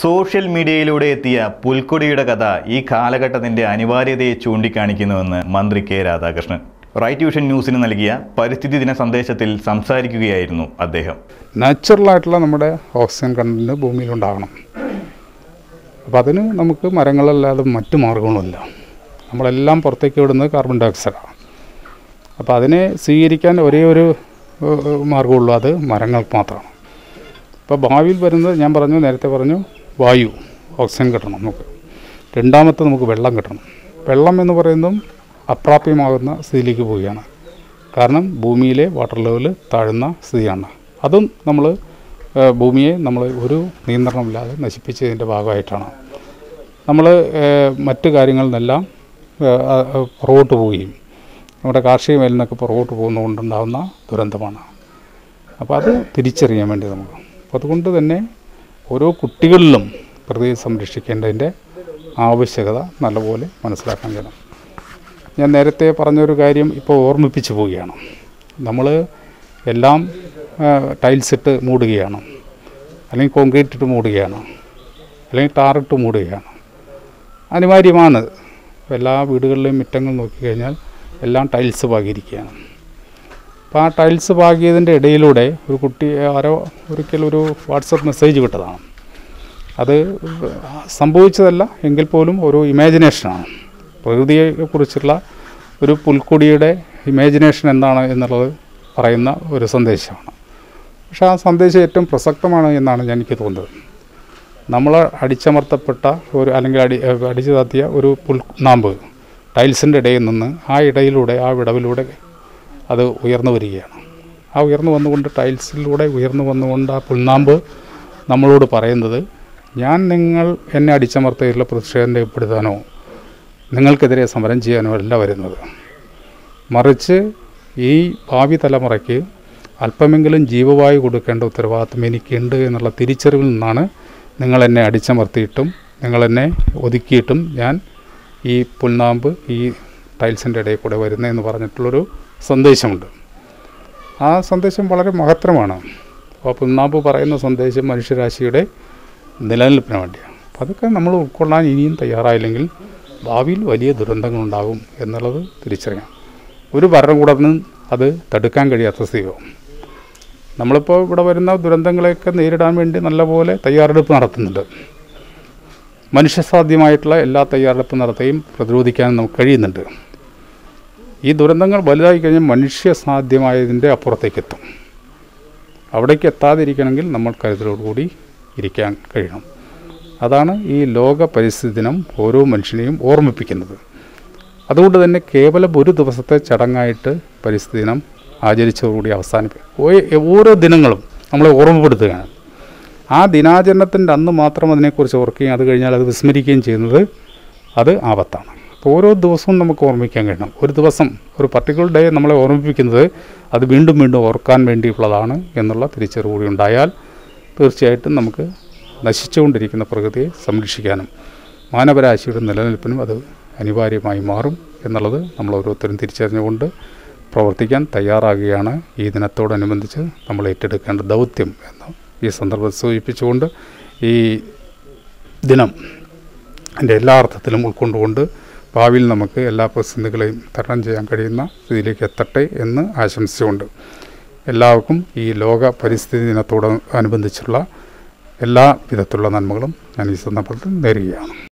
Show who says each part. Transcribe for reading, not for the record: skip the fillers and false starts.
Speaker 1: Social മീഡിയയിലൂടെ എത്തിയ പുൽക്കൊടിയുടെ കഥ ഈ കാലഘട്ടത്തിൻ്റെ അനിവാര്യതയെ ചൂണ്ടിക്കാണിക്കുന്നുവെന്ന് മന്ത്രി കെ രാധാകൃഷ്ണൻ റൈറ്റ് വിഷൻ ന്യൂസിന് നൽകിയ പരിസ്ഥിതി ദിന സന്ദേശത്തിൽ സംസാരിക്കുകയായിരുന്നു അദ്ദേഹം.
Speaker 2: നാച്ചുറലായിട്ടുള്ള നമ്മുടെ ഓക്സിജൻ കണ്ടന്റ് ഭൂമിയിലുണ്ടാകണം. അപ്പോൾ അതിന് നമുക്ക് മരങ്ങളല്ലാതെ മറ്റു മാർഗങ്ങളുമില്ല. നമ്മളെല്ലാം പുറത്തേക്ക് വിടുന്നത് കാർബൺ ഡൈ ഓക്സൈഡാണ്. അപ്പോൾ അതിനെ സ്വീകരിക്കാൻ ഒരേ ഒരു മാർഗമുള്ളൂ, അത് മരങ്ങൾക്ക് മാത്രമാണ്. ഇപ്പോൾ ഭാവിയിൽ വരുന്നത് ഞാൻ നേരത്തെ പറഞ്ഞു, വായു ഓക്സിജൻ കിട്ടണം നമുക്ക്. രണ്ടാമത്തെ നമുക്ക് വെള്ളം കിട്ടണം. വെള്ളം എന്ന് പറയുന്നതും അപ്രാപ്യമാകുന്ന സ്ഥിതിയിലേക്ക് പോവുകയാണ്. കാരണം ഭൂമിയിലെ വാട്ടർ ലെവൽ താഴുന്ന സ്ഥിതിയാണ്. അതും ഭൂമിയെ നമ്മൾ ഒരു നിയന്ത്രണമില്ലാതെ നശിപ്പിച്ചതിൻ്റെ ഭാഗമായിട്ടാണ് നമ്മൾ മറ്റു കാര്യങ്ങളിൽ നിന്നെല്ലാം പുറകോട്ട് പോവുകയും നമ്മുടെ കാർഷിക മേഖലയിൽ നിന്നൊക്കെ പുറകോട്ട് പോകുന്നതുകൊണ്ടുണ്ടാകുന്ന ദുരന്തമാണ്. അപ്പോൾ അത് തിരിച്ചറിയാൻ വേണ്ടി നമുക്ക്, അപ്പോൾ അതുകൊണ്ട് തന്നെ ഓരോ കുട്ടികളിലും പ്രകൃതിയെ സംരക്ഷിക്കേണ്ടതിൻ്റെ ആവശ്യകത നല്ലപോലെ മനസ്സിലാക്കാൻ കഴിയണം. ഞാൻ നേരത്തെ പറഞ്ഞൊരു കാര്യം ഇപ്പോൾ ഓർമ്മിപ്പിച്ചു പോവുകയാണ്. നമ്മൾ എല്ലാം ടൈൽസ് ഇട്ട് മൂടുകയാണ്, അല്ലെങ്കിൽ കോൺക്രീറ്റ് ഇട്ട് മൂടുകയാണ്, അല്ലെങ്കിൽ ടാറിട്ട് മൂടുകയാണ്. അനിവാര്യമാണ്. എല്ലാ വീടുകളിലെയും മുറ്റങ്ങൾ നോക്കിക്കഴിഞ്ഞാൽ എല്ലാം ടൈൽസ് പാകിയിരിക്കുകയാണ്. അപ്പോൾ ആ ടൈൽസ് പാകിയതിൻ്റെ ഇടയിലൂടെ ഒരു കുട്ടി ഒരിക്കലൊരു വാട്സപ്പ് മെസ്സേജ് വിട്ടതാണ്. അത് സംഭവിച്ചതല്ല എങ്കിൽ പോലും ഒരു ഇമാജിനേഷനാണ്. പ്രകൃതിയെക്കുറിച്ചുള്ള ഒരു പുൽക്കൊടിയുടെ ഇമാജിനേഷൻ എന്താണ് എന്നുള്ളത് പറയുന്ന ഒരു സന്ദേശമാണ്. പക്ഷേ ആ സന്ദേശം ഏറ്റവും പ്രസക്തമാണ് എന്നാണ് എനിക്ക് തോന്നുന്നത്. നമ്മൾ അടിച്ചമർത്തപ്പെട്ട അല്ലെങ്കിൽ അടിച്ചു താത്തിയ ഒരു പുൽനാമ്പ് ടൈൽസിൻ്റെ ഇടയിൽ നിന്ന് ആ വിടവിലൂടെ അത് ഉയർന്നു വരികയാണ്. ആ ഉയർന്നു വന്നുകൊണ്ട് ടൈൽസിലൂടെ ഉയർന്നു വന്നുകൊണ്ട് ആ പുൽനാമ്പ് നമ്മളോട് പറയുന്നത്, നിങ്ങൾ എന്നെ അടിച്ചമർത്തിയുള്ള പ്രതിഷേധം രേഖപ്പെടുത്താനോ നിങ്ങൾക്കെതിരെ സമരം ചെയ്യാനോ അല്ല വരുന്നത്. മറിച്ച് ഈ ഭാവി തലമുറയ്ക്ക് അല്പമെങ്കിലും ജീവവായു കൊടുക്കേണ്ട ഉത്തരവാദിത്വം എനിക്കുണ്ട് എന്നുള്ള തിരിച്ചറിവിൽ നിന്നാണ് നിങ്ങളെന്നെ അടിച്ചമർത്തിയിട്ടും നിങ്ങളെന്നെ ഒതുക്കിയിട്ടും ഞാൻ ഈ പുൽനാമ്പ് ഈ ടൈൽസിൻ്റെ ഇടയിൽ കൂടെ വരുന്നതെന്ന് പറഞ്ഞിട്ടുള്ളൊരു സന്ദേശമുണ്ട്. ആ സന്ദേശം വളരെ മഹത്തരമാണ്. അപ്പോൾ പുൽനാമ്പ് പറയുന്ന സന്ദേശം മനുഷ്യരാശിയുടെ നിലനിൽപ്പിന് വേണ്ടിയാണ്. അപ്പോൾ അതൊക്കെ നമ്മൾ ഉൾക്കൊള്ളാൻ ഇനിയും തയ്യാറായില്ലെങ്കിൽ ഭാവിയിൽ വലിയ ദുരന്തങ്ങളുണ്ടാകും എന്നുള്ളത് തിരിച്ചറിയാം. ഒരു ഭരണകൂടത്തിനും അത് തടുക്കാൻ കഴിയാത്ത സ്ഥിതിയാവും. നമ്മളിപ്പോൾ ഇവിടെ വരുന്ന ദുരന്തങ്ങളെയൊക്കെ നേരിടാൻ വേണ്ടി നല്ലപോലെ തയ്യാറെടുപ്പ് നടത്തുന്നുണ്ട്. മനുഷ്യസാധ്യമായിട്ടുള്ള എല്ലാ തയ്യാറെടുപ്പ് നടത്തുകയും പ്രതിരോധിക്കാനും നമുക്ക് കഴിയുന്നുണ്ട്. ഈ ദുരന്തങ്ങൾ വലുതായി കഴിഞ്ഞാൽ മനുഷ്യസാധ്യമായതിൻ്റെ അപ്പുറത്തേക്കെത്തും. അവിടേക്ക് എത്താതിരിക്കണമെങ്കിൽ നമ്മൾ കരുതലോടുകൂടി ഇരിക്കാൻ കഴിയണം. അതാണ് ഈ ലോക പരിസ്ഥിതി ദിനം ഓരോ മനുഷ്യനെയും ഓർമ്മിപ്പിക്കുന്നത്. അതുകൊണ്ട് തന്നെ കേവലം ഒരു ദിവസത്തെ ചടങ്ങായിട്ട് പരിസ്ഥിതി ദിനം ആചരിച്ചതോടുകൂടി അവസാനിപ്പിക്കും. ഓരോ ദിനങ്ങളും നമ്മളെ ഓർമ്മപ്പെടുത്തുകയാണ്. ആ ദിനാചരണത്തിൻ്റെ അന്ന് മാത്രം അതിനെക്കുറിച്ച് ഓർക്കുകയും അത് കഴിഞ്ഞാൽ അത് വിസ്മരിക്കുകയും ചെയ്യുന്നത് അത് ആപത്താണ്. അപ്പോൾ ഓരോ ദിവസവും നമുക്ക് ഓർമ്മിക്കാൻ കഴിയണം. ഒരു ദിവസം ഒരു പർട്ടിക്കുലർ ഡേ നമ്മളെ ഓർമ്മിപ്പിക്കുന്നത് അത് വീണ്ടും വീണ്ടും ഓർക്കാൻ വേണ്ടിയുള്ളതാണ് എന്നുള്ള തിരിച്ചറിവുകൂടി ഉണ്ടായാൽ തീർച്ചയായിട്ടും നമുക്ക് നശിച്ചുകൊണ്ടിരിക്കുന്ന പ്രകൃതിയെ സംരക്ഷിക്കാനും മാനവരാശിയുടെ നിലനിൽപ്പിനും അത് അനിവാര്യമായി മാറും എന്നുള്ളത് നമ്മൾ ഓരോരുത്തരും തിരിച്ചറിഞ്ഞുകൊണ്ട് പ്രവർത്തിക്കാൻ തയ്യാറാകുകയാണ് ഈ ദിനത്തോടനുബന്ധിച്ച് നമ്മൾ ഏറ്റെടുക്കേണ്ട ദൗത്യം എന്ന് ഈ സന്ദർഭത്തിൽ സൂചിപ്പിച്ചുകൊണ്ട് ഈ ദിനം എൻ്റെ എല്ലാ അർത്ഥത്തിലും ഉൾക്കൊണ്ടുകൊണ്ട് ഭാവിയിൽ നമുക്ക് എല്ലാ പ്രതിസന്ധികളെയും തരണം ചെയ്യാൻ കഴിയുന്ന സ്ഥിതിയിലേക്ക് എത്തട്ടെ എന്ന് ആശംസിച്ചുകൊണ്ട് എല്ലാവർക്കും ഈ ലോക പരിസ്ഥിതി ദിനത്തോടനുബന്ധിച്ചുള്ള എല്ലാ വിധത്തിലുള്ള നന്മകളും ഞാൻ ഈ സന്ദർഭത്തിൽ നേരുകയാണ്.